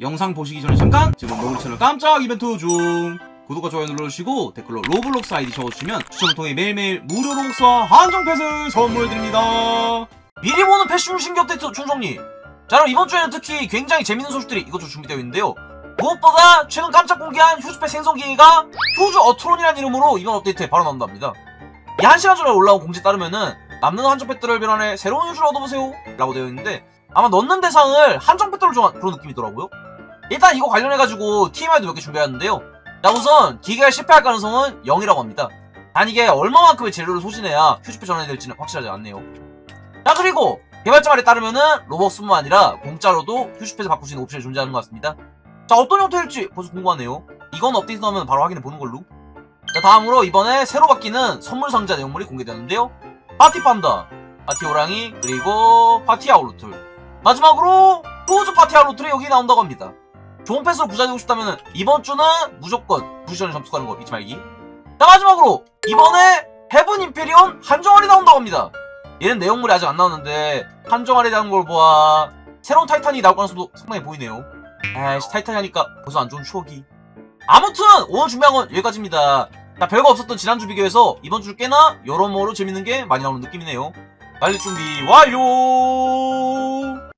영상 보시기 전에 잠깐 지금 너구리 채널 깜짝 이벤트 중 구독과 좋아요 눌러주시고 댓글로 로블록스 아이디 적어주시면 추첨을 통해 매일매일 무료 로록스와 한정 펫을 선물해드립니다. 미리 보는 패션 신기 업데이트 충성리. 자, 그럼 이번 주에는 특히 굉장히 재밌는 소식들이 이것저것 준비되어 있는데요. 무엇보다 최근 깜짝 공개한 휴즈펫 생성 기계가 휴즈 어트론이라는 이름으로 이번 업데이트에 바로 나온답니다. 이 1시간 전에 올라온 공지에 따르면은 남는 한정 펫들을 변환해 새로운 휴즈를 얻어보세요 라고 되어 있는데 아마 넣는 대상을 한정 펫들로 정한 그런 느낌이더라고요. 일단 이거 관련해가지고 TMI도 몇 개 준비해왔는데요. 자, 우선 기계가 실패할 가능성은 0이라고 합니다. 단 이게 얼마만큼의 재료를 소진해야 휴즈펫 전환이 될지는 확실하지 않네요. 자, 그리고 개발자 말에 따르면은 로벅스뿐만 아니라 공짜로도 휴즈펫을 바꿀 수 있는 옵션이 존재하는 것 같습니다. 자, 어떤 형태일지 벌써 궁금하네요. 이건 업데이트 나오면 바로 확인해보는 걸로. 자, 다음으로 이번에 새로 바뀌는 선물 상자 내용물이 공개되는데요. 파티 판다, 파티 호랑이, 그리고 파티 아울루툴, 마지막으로 휴즈 파티 아울루툴이 여기 나온다고 합니다. 좋은 펫으로 부자되고 싶다면 이번 주는 무조건 부시전에 접속하는 거 잊지 말기. 자, 마지막으로 이번에 헤븐 임페리온 한정알이 나온다고 합니다. 얘는 내용물이 아직 안 나왔는데 한정알이 나온 걸 보아 새로운 타이탄이 나올 가능성도 상당히 보이네요. 에이씨, 타이탄이 하니까 벌써 안 좋은 추억이. 아무튼 오늘 준비한 건 여기까지입니다. 자, 별거 없었던 지난주 비교해서 이번 주 꽤나 여러모로 재밌는 게 많이 나오는 느낌이네요. 날릴 준비 완료!